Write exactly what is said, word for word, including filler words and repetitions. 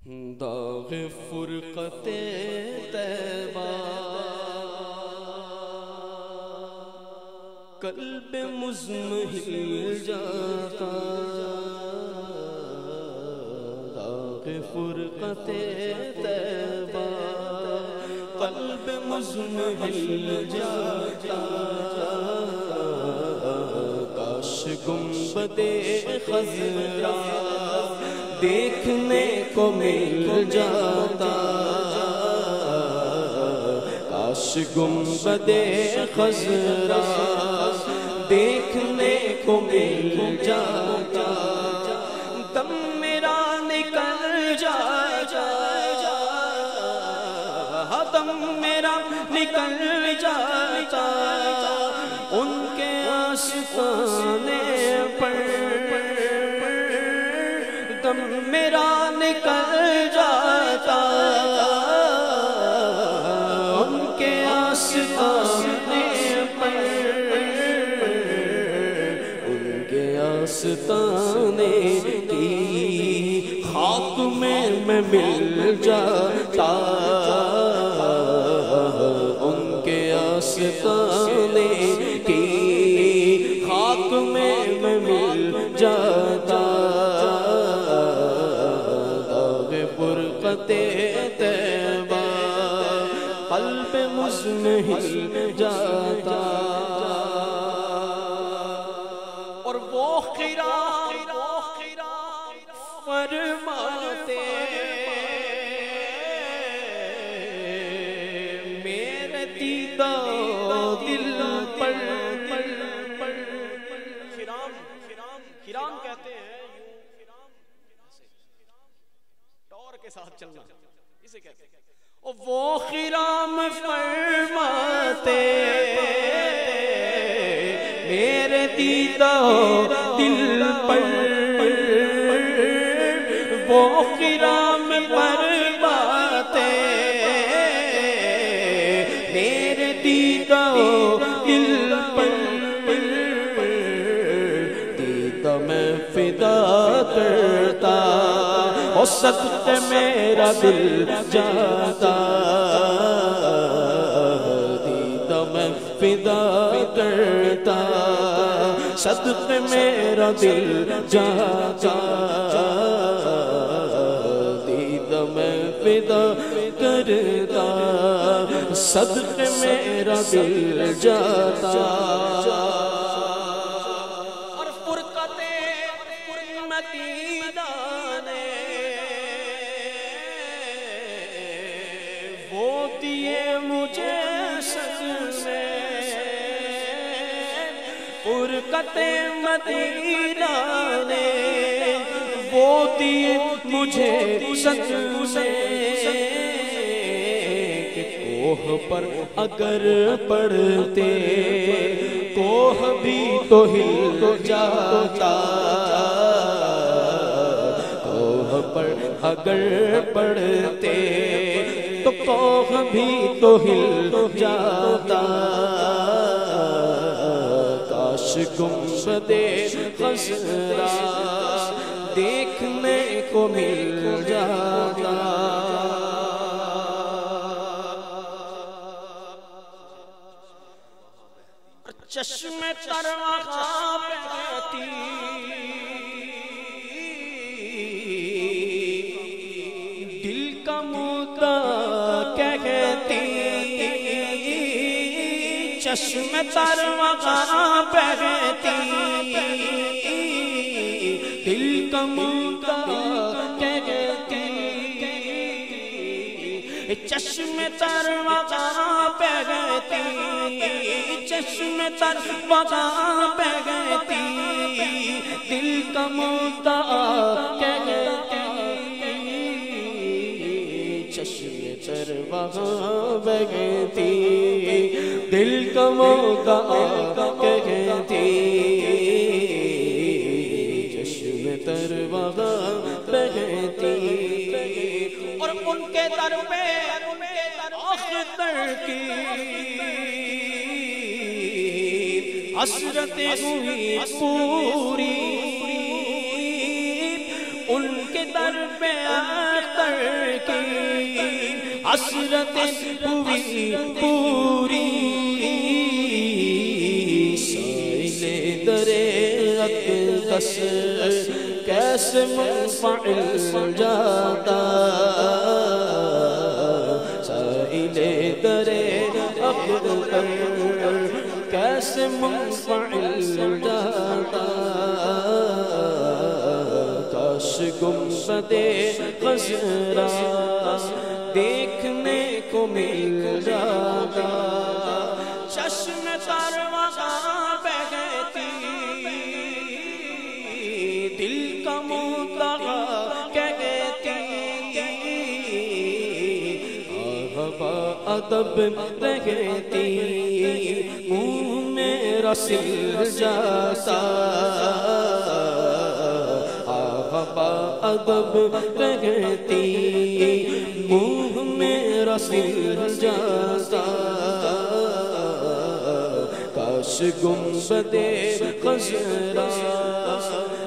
داغ فرقت طیبہ قلب مزمحل جاتا، داغ فرقت طیبہ قلب مزمحل جاتا، کاش گنبد خضرا دیکھنے کو مل جاتا، کاش گنبد خضرا دیکھنے کو مل جاتا، دم میرا نکل جاتا، دم میرا نکل جاتا ان کے آستانے پر، دم میرا نکل جاتا ان کے آستانے پر، ان کے آستانے کی خاک میں میں مل جاتا، ان کے آستانے کی خاک میں میں مل جاتا، طیبہ قلب مزمحل جاتا، اور وہ خرام فرماتے میرے دیدہ دل پر، خرام خرام کہتے ہیں کے ساتھ چلنا، اسے کہتے ہیں وہ خرام فرماتے میرے دیدہ دل پر، وہ خرام فرماتے میرے دیدہ دل پر، دیدہ میں فدا کرتا اور صدقے میرا دل جاتا، دیدہ میں فدا کرتا صدقے میرا دل جاتا، دیدہ میں فدا کرتا صدقے میرا دل جاتا، اور فرقت مدینہ وہ دیے مجھے سجدے، فرقت مدینہ نے وہ دیے مجھے سجدے، کہ کوہ پر اگر پڑھتے کوہ بھی تو ہل جاتا، کوہ پر اگر پڑھتے تو کوہ بھی تو ہل جاتا، کاش گنبد خضرا دیکھنے کو مل جاتا، چشم تر خواب آتی دل کا مدعا کہتی، چشم تر وغا بہتی دل کا مدعا کہتی، چشم تر وغا بہتی، چشم تر وغا بہتی دل کا مدعا کہتی، چشم تر وغا بہتی دل کا مدعا کہتی، چشم تر وغا بہتی، اور ان کے در پہ اختر کی حسرت ہوئی پوری، ان کے در پہ اختر حسرتیں ہوئی پوری سائل درِ اقدس کیسے منفعل جاتا سائل درِ اقدس کیسے منفعل جاتا کاش گنبدِ خضرا دیکھنے کو مل جاتا چشم تر وہاں بہتی دل کا منتہا کہتی آہا ادب رہتی منہ میرا سل جاتا آہا ادب رہتی منہ میرا سل جاتا کاش گنبدِ خضرا